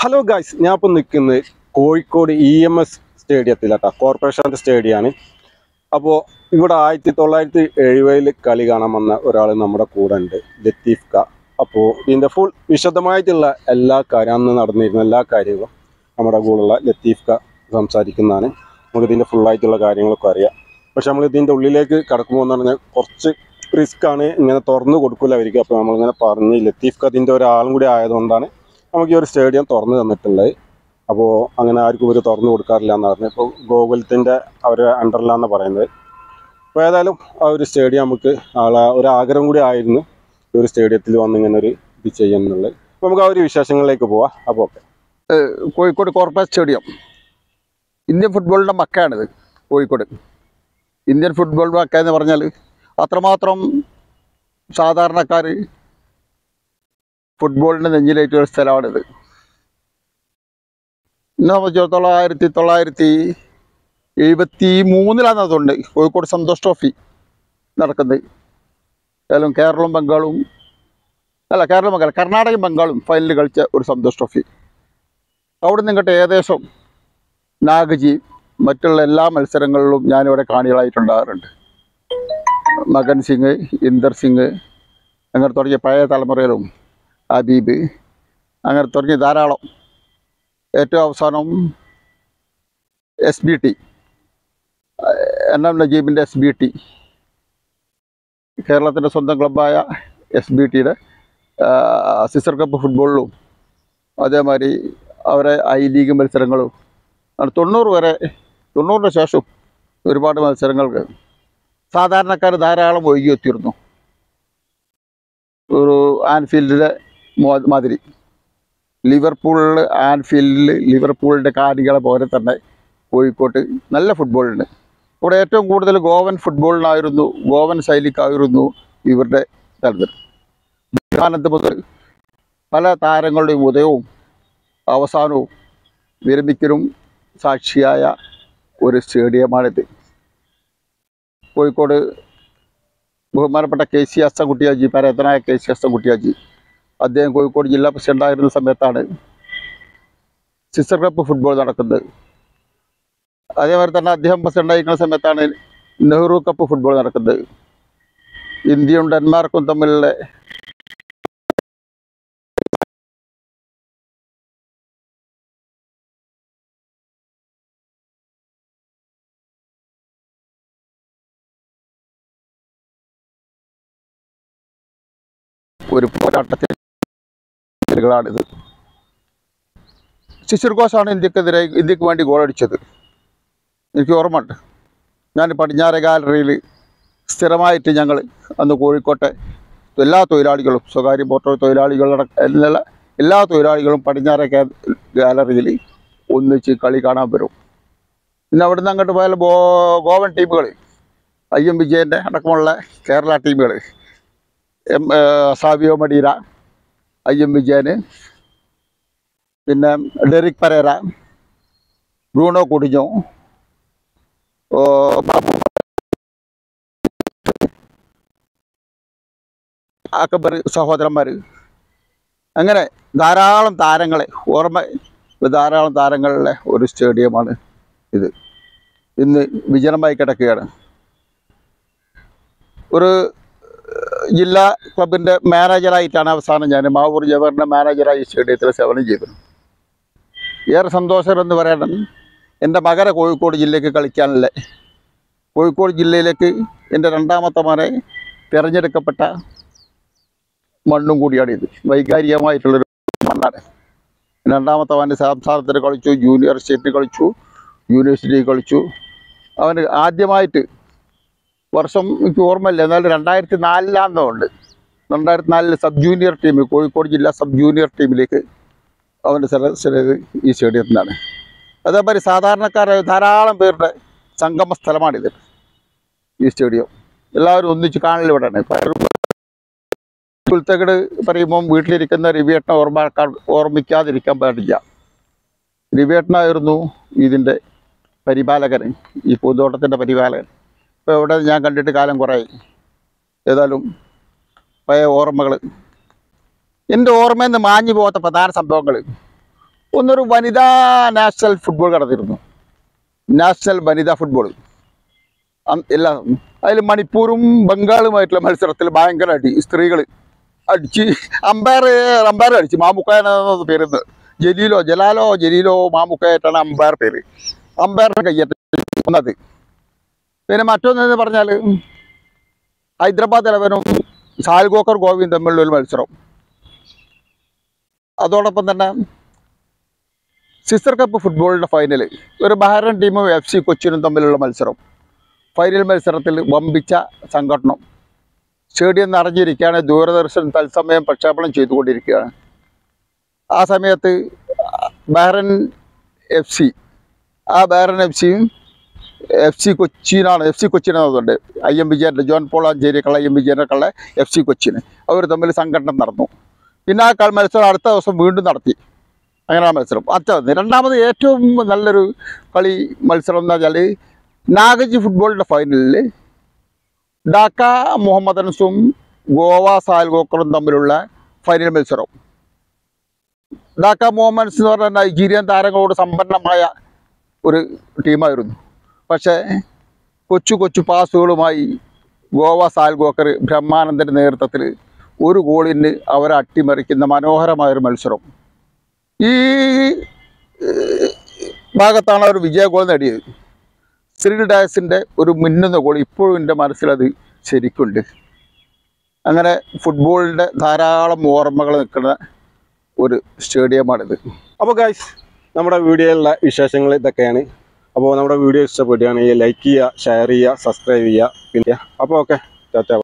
Hello guys, ഞാൻ ഇപ്പോൾ നിൽക്കുന്നത് കോഴിക്കോട് EMS സ്റ്റേഡിയത്തിലാട്ടോ. കോർപ്പറേഷൻ്റെ സ്റ്റേഡിയമാണ്. അപ്പോൾ ഇവിടെ 1970 കളി കാണാൻ വന്ന ഒരാൾ നമ്മുടെ കൂടെ ഉണ്ട്, ലത്തീഫ് ക. അപ്പോൾ ഇതിൻ്റെ ഫുൾ വിശദമായിട്ടുള്ള എല്ലാ കാര്യം, അന്ന് നടന്നിരുന്ന എല്ലാ കാര്യങ്ങളും നമ്മുടെ കൂടെയുള്ള ലത്തീഫ് ക സംസാരിക്കുന്നതാണ്. നമുക്ക് ഇതിൻ്റെ ഫുള്ളായിട്ടുള്ള കാര്യങ്ങളൊക്കെ അറിയാം. പക്ഷെ നമ്മൾ ഇതിൻ്റെ ഉള്ളിലേക്ക് കടക്കുമ്പോൾ എന്ന് പറഞ്ഞാൽ കുറച്ച് റിസ്ക്കാണ്, ഇങ്ങനെ തുറന്നു കൊടുക്കില്ല അവർക്ക്. അപ്പോൾ നമ്മളിങ്ങനെ പറഞ്ഞ് ലത്തീഫ് ക അതിൻ്റെ ഒരാളും കൂടി ആയതുകൊണ്ടാണ് നമുക്ക് ഈ ഒരു സ്റ്റേഡിയം തുറന്നു തന്നിട്ടുള്ളത്. അപ്പോൾ അങ്ങനെ ആർക്കും ഇവർ തുറന്നു കൊടുക്കാറില്ല എന്ന് പറഞ്ഞു. ഇപ്പോൾ ഗോകുലത്തിൻ്റെ അവർ അണ്ടറിലാണെന്ന് പറയുന്നത്. അപ്പോൾ ഏതായാലും ആ ഒരു സ്റ്റേഡിയം നമുക്ക് ഒരു ആഗ്രഹം കൂടി ആയിരുന്നു ഈ ഒരു സ്റ്റേഡിയത്തിൽ വന്ന് ഇങ്ങനെ ഒരു ഇത് ചെയ്യുന്നുള്ളത്. അപ്പോൾ നമുക്ക് ആ ഒരു വിശേഷങ്ങളിലേക്ക് പോവാം. അപ്പോൾ okay. Kozhikode corporation stadium Indian ഫുട്ബോളിൻ്റെ മക്കയാണിത്. കോഴിക്കോട് ഇന്ത്യൻ ഫുട്ബോൾ മക്ക എന്ന് പറഞ്ഞാൽ അത്രമാത്രം സാധാരണക്കാർ ഫുട്ബോളിൻ്റെ നെഞ്ചിലേറ്റൊരു സ്ഥലമാണിത്. എന്നെ സംബന്ധിച്ചിടത്തോളം 1973 കോഴിക്കോട് സന്തോഷ് ട്രോഫി നടക്കുന്നത്. ഏതായാലും കർണാടകയും ബംഗാളും ഫൈനലിൽ കളിച്ച ഒരു സന്തോഷ് ട്രോഫി. അവിടെ നിന്നിട്ട് ഏകദേശം നാഗജി മറ്റുള്ള എല്ലാ മത്സരങ്ങളിലും ഞാനിവിടെ കാണികളായിട്ടുണ്ടാകാറുണ്ട്. മകൻ സിംഗ്, ഇന്ദർ സിംഗ്, അങ്ങനെ തുടങ്ങിയ പഴയ തലമുറയിലും ഹബീബ്, അങ്ങനെ തുടങ്ങി ധാരാളം. ഏറ്റവും അവസാനം SBT, NM നജീബിൻ്റെ SBT, കേരളത്തിൻ്റെ സ്വന്തം ക്ലബ്ബായ SBTയുടെ സിസ്റ്റർ കപ്പ് ഫുട്ബോളിലും അതേമാതിരി അവരെ I ലീഗ് മത്സരങ്ങളും 90-ന് ശേഷം ഒരുപാട് മത്സരങ്ങൾക്ക് സാധാരണക്കാർ ധാരാളം ഒഴുകിയെത്തിയിരുന്നു. ഒരു ആൻഫീൽഡിലെ മാതിരി ലിവർപൂളിൻ്റെ കാണികളെ പോലെ തന്നെ കോഴിക്കോട്ട് നല്ല ഫുട്ബോളുണ്ട്. ഇവിടെ ഏറ്റവും കൂടുതൽ ഗോവൻ ശൈലിക്കായിരുന്നു ഇവരുടെ താല്പര്യം. കാലത്ത് മുതൽ പല താരങ്ങളുടെയും ഉദയവും അവസാനവും വിരമിക്കലും സാക്ഷിയായ ഒരു സ്റ്റേഡിയമാണിത്. കോഴിക്കോട് ബഹുമാനപ്പെട്ട KC അസ്സൻകുട്ടിയാജി, പരേതനായ KC അസ്സൻകുട്ടിയാജി, അദ്ദേഹം കോഴിക്കോട് ജില്ലാ പ്രസിഡൻ്റായിരുന്ന സമയത്താണ് സിസ്റ്റർ കപ്പ് ഫുട്ബോൾ നടക്കുന്നത്. അതേമാതിരി തന്നെ അദ്ദേഹം പ്രസിഡൻ്റായിരിക്കുന്ന സമയത്താണ് നെഹ്റു കപ്പ് ഫുട്ബോൾ നടക്കുന്നത്. ഇന്ത്യയും ഡെൻമാർക്കും തമ്മിലുള്ള ഒരു പോരാട്ടത്തിലാണിത്. ശിശിർ ഘോഷാണ് ഇന്ത്യക്ക് വേണ്ടി ഗോളടിച്ചത്. എനിക്ക് ഓർമ്മയുണ്ട്. ഞാൻ പടിഞ്ഞാറെ ഗാലറിയിൽ സ്ഥിരമായിട്ട് ഞങ്ങൾ അന്ന് കോഴിക്കോട്ടെ എല്ലാ തൊഴിലാളികളും, സ്വകാര്യ മോട്ടോർ തൊഴിലാളികളുടെ എല്ലാ തൊഴിലാളികളും പടിഞ്ഞാറെ ഗാലറിയിൽ ഒന്നിച്ച് കളി കാണാൻ വരും. പിന്നെ അവിടെ നിന്ന് അങ്ങോട്ട് പോയാൽ ഗോവൻ ടീമുകൾ, IM വിജയൻ്റെ അടക്കമുള്ള കേരള ടീമുകൾ, സാവിയോ മഡീര, IM വിജയന്, പിന്നെ ഡെറിക് പരേര, ബ്രൂണോ കുടിഞ്ഞോ, അക്ബർ സഹോദരന്മാർ, അങ്ങനെ ധാരാളം താരങ്ങളുള്ള ഒരു സ്റ്റേഡിയമാണ് ഇത്. ഇന്ന് വിജനമായി കിടക്കുകയാണ്. ഒരു ജില്ലാ ക്ലബിൻ്റെ മാനേജറായിട്ടാണ് അവസാനം ഞാൻ മാവൂർ ജവഹറിൻ്റെ മാനേജറായി സ്റ്റേഡിയത്തിൽ സേവനം ചെയ്തത്. ഏറെ സന്തോഷം എന്ന് പറയണം, എൻ്റെ മകനെ കോഴിക്കോട് ജില്ലയ്ക്ക് കളിക്കാനല്ലേ, കോഴിക്കോട് ജില്ലയിലേക്ക് എൻ്റെ രണ്ടാമത്തെ മകനെ തിരഞ്ഞെടുക്കപ്പെട്ട മണ്ണും കൂടിയാണിത്. വൈകാരികമായിട്ടുള്ളൊരു മണ്ണാണ്. രണ്ടാമത്തെ മകന് സംസ്ഥാനത്തിന് കളിച്ചു, ജൂനിയർ സ്റ്റേറ്റ് കളിച്ചു, യൂണിവേഴ്സിറ്റി കളിച്ചു. അവന് ആദ്യമായിട്ട് വർഷം എനിക്ക് ഓർമ്മയില്ല, എന്നാലും 2004 2004 സബ് ജൂനിയർ ടീം, കോഴിക്കോട് ജില്ലാ സബ് ജൂനിയർ ടീമിലേക്ക് അവൻ്റെ സെലക്ഷൻ ഈ സ്റ്റേഡിയത്തിൽ നിന്നാണ്. അതേമാതിരി സാധാരണക്കാരായ ധാരാളം പേരുടെ സംഗമ സ്ഥലമാണിത്. ഈ സ്റ്റേഡിയം എല്ലാവരും ഒന്നിച്ച് കാണലിവിടെയാണ്. പുൽത്തകട് പറയുമ്പം വീട്ടിലിരിക്കുന്ന രവിയേട്ടനെ ഓർമ്മിക്കാതിരിക്കാൻ പാടില്ല. രവിയേട്ടനായിരുന്നു ഇതിൻ്റെ പരിപാലകൻ, ഈ പൂന്തോട്ടത്തിൻ്റെ പരിപാലകൻ. ഇപ്പോൾ ഇവിടെ ഞാൻ കണ്ടിട്ട് കാലം കുറേയായി. ഏതായാലും പഴയ ഓർമ്മകൾ, എൻ്റെ ഓർമ്മയിൽ നിന്ന് മാഞ്ഞു പോകാത്ത പ്രധാന സംഭവങ്ങൾ. ഒന്നൊരു വനിതാ നാഷണൽ ഫുട്ബോൾ നടത്തിയിരുന്നു. നാഷണൽ വനിതാ ഫുട്ബോൾ എല്ലാം. അതിൽ മണിപ്പൂരും ബംഗാളുമായിട്ടുള്ള മത്സരത്തിൽ ഭയങ്കര അടി. സ്ത്രീകൾ അടിച്ച് അമ്പയർ അടിച്ച്. മാമുക്കായെന്ന പേരുന്നത് ജലാലോ മാമുക്കായിട്ടാണ് അമ്പയർ പേര്. അമ്പയറിന്റെ കയ്യേറ്റത്. പിന്നെ മറ്റൊന്നെന്ന് പറഞ്ഞാൽ ഹൈദരാബാദ് 11-ഉം സാൽഗോക്കർ ഗോവയും തമ്മിലുള്ള ഒരു മത്സരം. അതോടൊപ്പം തന്നെ സിസ്റ്റർ കപ്പ് ഫുട്ബോളിൻ്റെ ഫൈനൽ, ഒരു ബഹ്റൈൻ ടീമും FC കൊച്ചിനും തമ്മിലുള്ള മത്സരം. ഫൈനൽ മത്സരത്തിൽ വമ്പിച്ച സംഘടനം. സ്റ്റേഡിയം നിറഞ്ഞിരിക്കുകയാണ്. ദൂരദർശൻ തത്സമയം പ്രക്ഷേപണം ചെയ്തുകൊണ്ടിരിക്കുകയാണ്. ആ സമയത്ത് ബഹ്റൈൻ FC, ആ ബഹ്റൈൻ FCയും FC കൊച്ചിനാണെന്നുണ്ട്. IM വിജയൻ്റെ, ജോൺ പോൾ ആഞ്ചേരിക്കുള്ള IM വിജയനൊക്കെയുള്ള FC കൊച്ചിന് അവർ തമ്മിൽ സംഘടനം നടന്നു. പിന്നെ ആ മത്സരം അടുത്ത ദിവസം വീണ്ടും നടത്തി. അങ്ങനെ ആ മത്സരം രണ്ടാമത് ഏറ്റവും നല്ലൊരു മത്സരം എന്ന് പറഞ്ഞാൽ നാഗജി ഫുട്ബോളിൻ്റെ ഫൈനലിൽ ഡാക്ക മുഹമ്മദൻസും ഗോവ സാൽഗോക്കറും തമ്മിലുള്ള ഫൈനൽ മത്സരം. ഡാക്ക മുഹമ്മദൻസ് എന്ന് പറഞ്ഞാൽ നൈജീരിയൻ താരങ്ങളോട് സമ്പന്നമായ ഒരു ടീമായിരുന്നു. പക്ഷേ കൊച്ചു പാസുകളുമായി ഗോവ സാൽഗോക്കർ ബ്രഹ്മാനന്ദൻ്റെ നേതൃത്വത്തിൽ 1 ഗോളിന് അവരെ അട്ടിമറിക്കുന്ന മനോഹരമായൊരു മത്സരം. ഈ ഭാഗത്താണ് അവർ വിജയ ഗോൾ നേടിയത്. സിറിൽ ഡയസിൻ്റെ ഒരു മിന്നുന്ന ഗോൾ ഇപ്പോഴും എൻ്റെ മനസ്സിലത് ശരിക്കുണ്ട്. അങ്ങനെ ഫുട്ബോളിൻ്റെ ധാരാളം ഓർമ്മകൾ നിൽക്കുന്ന ഒരു സ്റ്റേഡിയമാണിത്. അപ്പോൾ ഗൈസ്, നമ്മുടെ വീഡിയോയിലുള്ള വിശേഷങ്ങൾ ഇതൊക്കെയാണ്. അപ്പോൾ നമ്മുടെ വീഡിയോ ഇഷ്ടപ്പെടുകയാണെങ്കിൽ ലൈക്ക് ചെയ്യുക, ഷെയർ ചെയ്യുക, സബ്സ്ക്രൈബ് ചെയ്യുക. പിന്നെ അപ്പോൾ ഓക്കെ, ടാറ്റ.